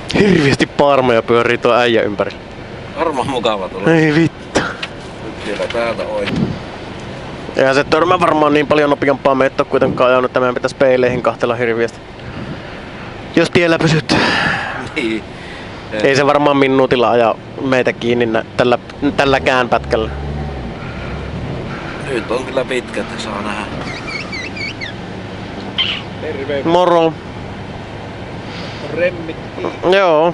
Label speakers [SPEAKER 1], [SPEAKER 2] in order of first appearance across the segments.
[SPEAKER 1] Hirviesti paarmoja pyörii tuo äijä ympäri.
[SPEAKER 2] Varmaan mukava tulla.
[SPEAKER 1] Ei vittu.
[SPEAKER 2] Nyt vielä täältä oikein.
[SPEAKER 1] Eihän se törmä varmaan niin paljon nopeampaa meitä ole kuitenkaan ajanut, että meidän pitäisi peileihin kahtella hirviästi. Jos tiellä pysyt.
[SPEAKER 2] Niin.
[SPEAKER 1] Ei se varmaan minuutilla aja meitä kiinni tälläkään pätkällä.
[SPEAKER 2] Nyt on kyllä pitkä, että saa nähdä.
[SPEAKER 3] Terve.
[SPEAKER 1] Moro.
[SPEAKER 3] Remmittiin.
[SPEAKER 1] Joo.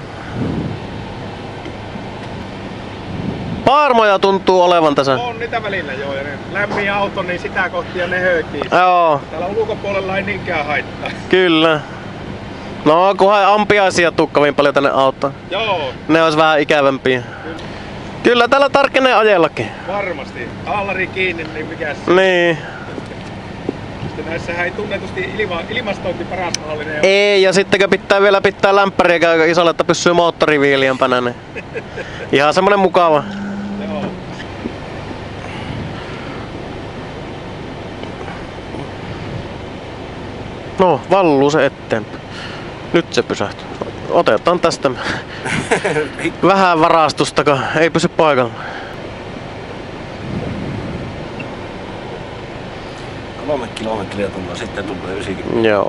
[SPEAKER 1] Paarmoja tuntuu olevan tässä.
[SPEAKER 3] On niitä välillä joo, ja ne lämmin auto, niin sitä kohti ja ne höökii.
[SPEAKER 1] Joo,
[SPEAKER 3] Täällä ulkopuolella ei niinkään haittaa.
[SPEAKER 1] kyllä. No, kunhan ampiaisia tuu kovin paljon tänne autoon.
[SPEAKER 3] Joo,
[SPEAKER 1] Ne olisi vähän ikävämpiä. Kyllä täällä tarkenee ajellakin.
[SPEAKER 3] varmasti. Haalari kiinni, niin mikäs.
[SPEAKER 1] Niin.
[SPEAKER 3] Sitten näissähän ei tunnetusti ilmastointi paras mahdollinen.
[SPEAKER 1] Ei, ja sittenkö pitää vielä pitää lämpäriä aika isolle, että pysyy moottori viiliämpänä, niin ihan semmonen mukava.
[SPEAKER 3] Joo.
[SPEAKER 1] No, valluu se eteenpäin. Nyt se pysähtyy. Otetaan tästä vähän varastustakaan, ei pysy paikalla.
[SPEAKER 2] 3 kilometriä tullaan, sitten tulee 90.
[SPEAKER 1] Joo.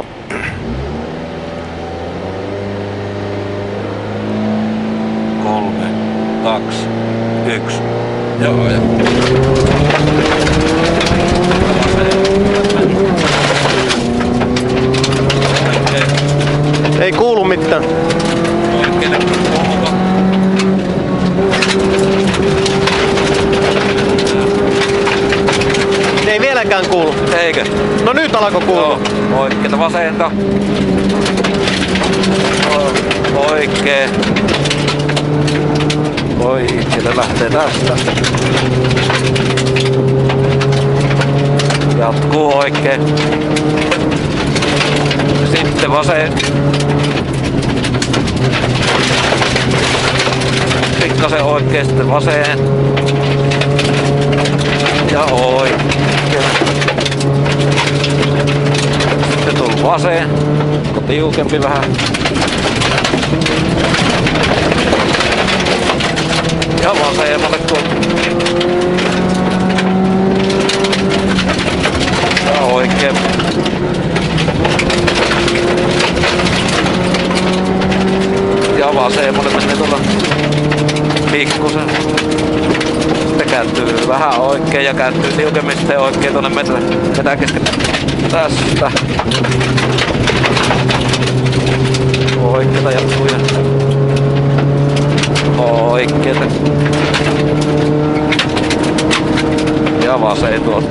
[SPEAKER 2] Kolme, 2, 1. Joo, ja.
[SPEAKER 1] Ei kuulu mitään.
[SPEAKER 2] Oikein kuuluva.
[SPEAKER 1] Ei vieläkään kuulu.
[SPEAKER 2] Eikö?
[SPEAKER 1] No nyt alkoi kuulua.
[SPEAKER 2] Joo, oikeeta vasenta. Oikee. Oikeeta lähtee tästä. Jatkuu oikee. Sitten vasen. Pikkasen oikee, sitten vasen. Ja oikee. Sitten tullut vasen. Tiukempi vähän. Ja vasemmalle tuolta. Ja oikein. Ja vasemmalle menee tuolla pikkusen. Sitten kääntyy vähän oikein ja kääntyy tiukemmin sitten oikein tuonne metän kesken. Tästä. Oikeeta jatkuu ja oikeeta. Ja vasen tuolta.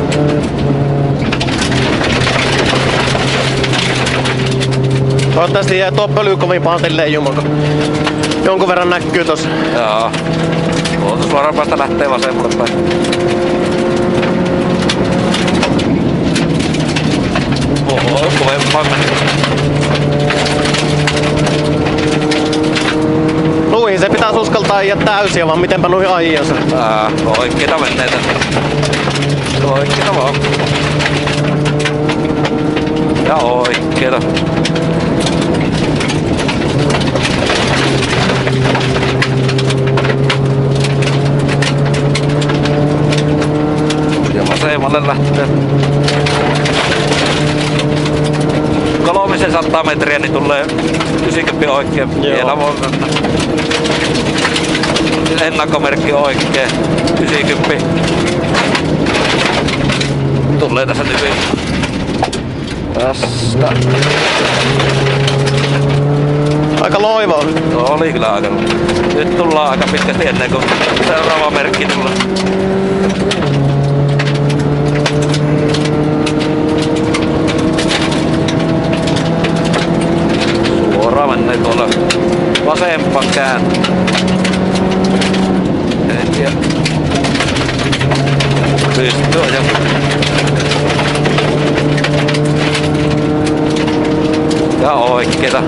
[SPEAKER 1] Toivottavasti jää tuo pöly kovin pahalta leijumaan, kun jonkun verran näkyy tossa.
[SPEAKER 2] Jaa. Tuolta suoraan päästä lähtee vasemmalle päin. Oho, kovempaa mennä.
[SPEAKER 1] Nuihin se pitäisi uskaltaa ajaa täysiä, vaan mitenpä nuihin ajiansa.
[SPEAKER 2] Oikeeta menee tänne. Oikeeta vaan. Ja oikeeta. Ja vasemmalle lähtee. 300 metriä niin tulee 90 oikein. Vielä voi mennä. Ennakkomerkki oikein. 90. Tulee tässä hyvin. Tästä.
[SPEAKER 1] Aika loiva on.
[SPEAKER 2] No, oli kyllä aika. Nyt tullaan aika pitkästi ennen kuin seuraava merkki tulee. Suoraan menee tuolla vasempaan kääntyy. En tiedä. Pystyy ajamaan. Ja oikeeta.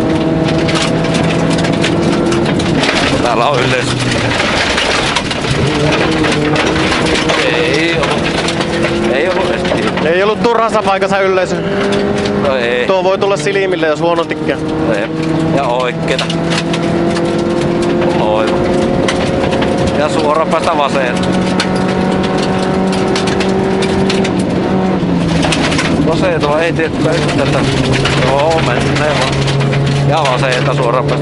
[SPEAKER 2] Täällä on ylös. Ei ollut esti.
[SPEAKER 1] Ei ollut turhassa paikassa yleisö.
[SPEAKER 2] No ei.
[SPEAKER 1] Tuo voi tulla silmille, jos huonosti käy.
[SPEAKER 2] Ei. Ja oikeeta. Oiva. Ja suora päästä vaseen. Vaseeta ei tietää yhtä. Joo, menee vaan. Ja vaseeta suoraan päästä.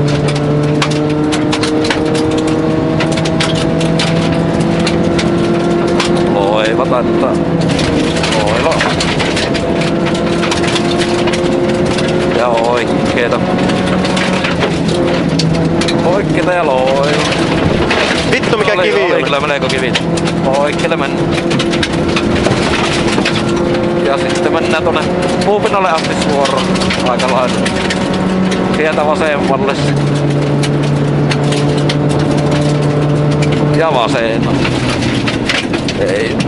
[SPEAKER 2] Loiva taittaa. Loiva. Ja oikeeta. Oikeeta ja loiva.
[SPEAKER 1] Vittu mikä kivi
[SPEAKER 2] oli.
[SPEAKER 1] on.
[SPEAKER 2] Kyllä meneekö kivi? Oikeelle mennä. Ja sitten mennään tonne puupinnalle asti suoraan. Aika lailla. Sieltä vasemmalle. Ja vasenna. Ei.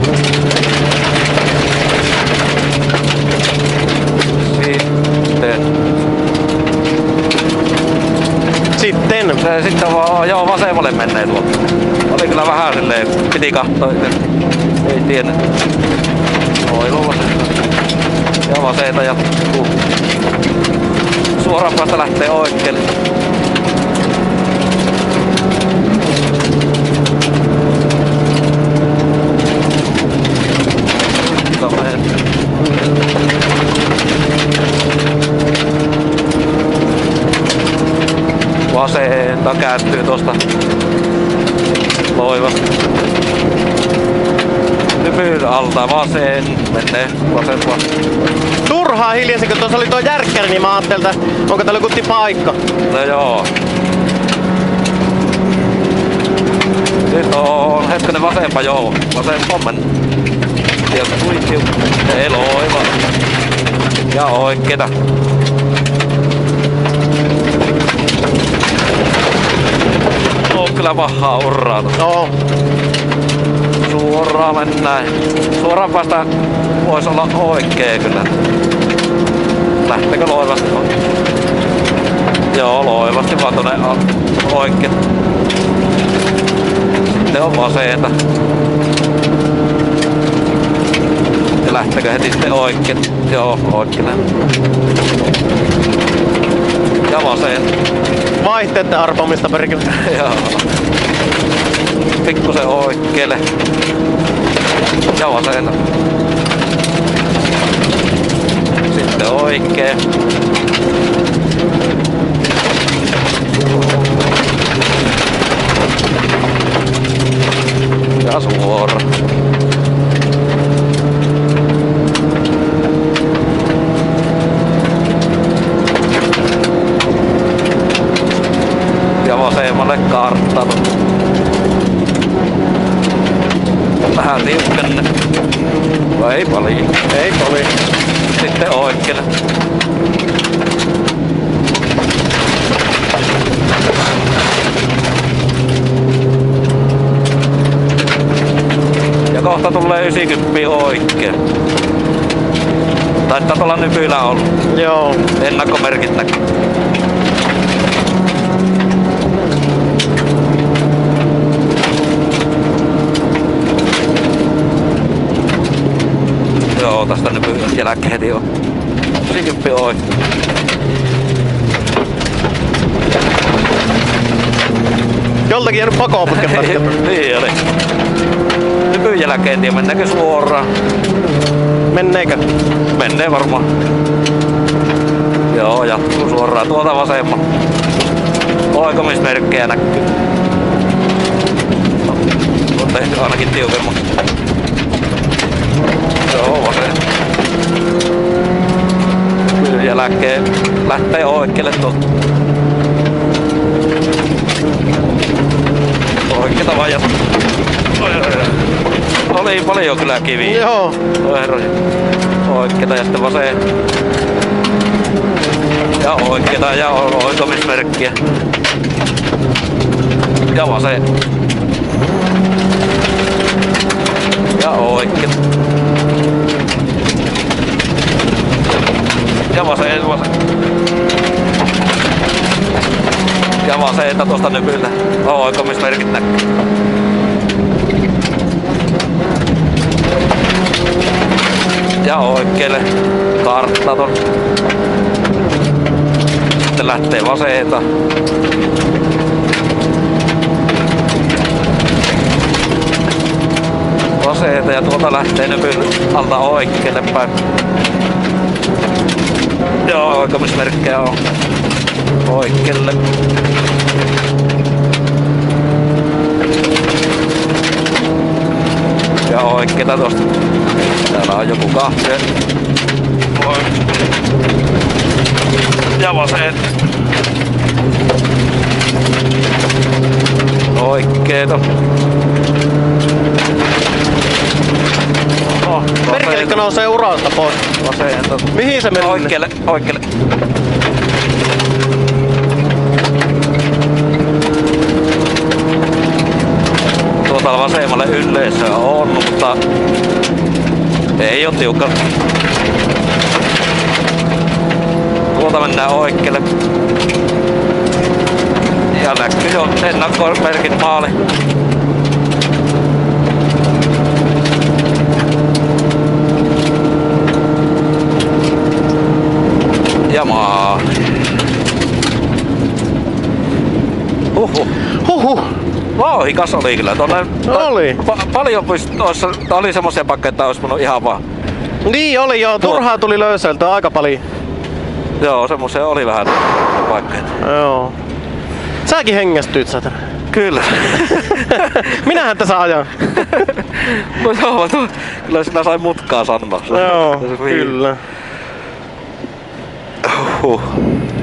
[SPEAKER 2] Sitten vaan joo vasemmalle menee tuolta. Oli kyllä vähän silleen, piti katsoa. Ei tiennyt. Oiva vasenta. Ja vasenta jatkuu. Suoraan päästä lähtee oikealle. Vasenta kääntyy tosta loivasta. Hypyn alta vasen, menee vasempaa.
[SPEAKER 1] Turhaa hiljaisen, kun tuossa oli tuo järkkäri, niin mä ajattelin, että onko täällä joku paikka.
[SPEAKER 2] No joo. Nyt on hetkinen vasempa joo. Vasempa mennä. Ja kuitiu. Ei loiva. Ja oikeeta. On kyllä pahaa urraa.
[SPEAKER 1] No.
[SPEAKER 2] Suoraan mennään. Suoraan päästä vois olla oikee kyllä. Lähtekö loivasti? Joo, loivasti vaan tonne oikein. Sitten on vasenta. Ja lähtekö heti sitten oikein? Joo, oikein. Ja vasenta.
[SPEAKER 1] Vaihteette arpomista perkele.
[SPEAKER 2] Joo. Pikkusen oikeelle. Ja vasenta. Sitten oikee. Ja suora. Ja vasemmalle karttanu. Vähän tiukenne. Vai ei paljon.
[SPEAKER 1] Ei kovin.
[SPEAKER 2] Sitten oikealle. Ja kohta tulee 90 oikein. Taitaa tuolla nypylä olla.
[SPEAKER 1] Joo.
[SPEAKER 2] Ennakkomerkit näkyy. Joo, tästä nypylän jälkeen heti on. 90 oikein.
[SPEAKER 1] Joltakin jäänyt pakoputken takia.
[SPEAKER 2] Niin oli. Nypyn jälkeen tiedä mennäänkö suoraan.
[SPEAKER 1] Menneekö?
[SPEAKER 2] Menee varmaan. Joo, jatkuu suoraan tuolta vasemman. Oikomismerkkejä näkyy. On tehty ainakin tiukemman. Joo, vasen. Kyllä jälkeen lähtee oikealle tuolta. Oikeeta vaan jatkuu. Oli paljon kyllä kiviä.
[SPEAKER 1] Joo.
[SPEAKER 2] Oikeeta ja sitten vasen. Ja oikeeta ja oikomismerkkiä. Ja vasen. Ja oikeeta. Ja vasen. Ja vasenta tosta nypyltä. Oikomismerkit näkyy. Ja oikealle karttaton. Sitten lähtee vaseeta. Vaseeta ja tuolta lähtee nypyn alta oikealle päin. Joo, oikamismerkkejä on oikealle. Ja oikeeta tosta. Täällä on joku kahve. Ja vaseet. Oikeeta.
[SPEAKER 1] Perkelikö nousee urasta pois?
[SPEAKER 2] Vaseeta.
[SPEAKER 1] Mihin se meni?
[SPEAKER 2] Oikealle, oikealle. Tuota vasemmalle yleisöä on, mutta ei oo tiukka. Tuolta mennään oikealle. Ja näkyy jo ennakkomerkit maali. Ja maali.
[SPEAKER 1] Huhhuh.
[SPEAKER 2] Vauhikas oli kyllä. Tuonne
[SPEAKER 1] Oli.
[SPEAKER 2] Paljon oli semmosia paikkoja, että olisi voinut ihan vaan.
[SPEAKER 1] Niin oli joo. Turhaa tuli löyseltä aika paljon.
[SPEAKER 2] Joo, semmosia oli vähän paikkoja.
[SPEAKER 1] Joo. Säkin hengästyit sätä.
[SPEAKER 2] Kyllä.
[SPEAKER 1] Minähän tässä ajan.
[SPEAKER 2] No joo, kyllä sinä sai mutkaa sanoa.
[SPEAKER 1] Joo, kyllä.
[SPEAKER 2] Huh.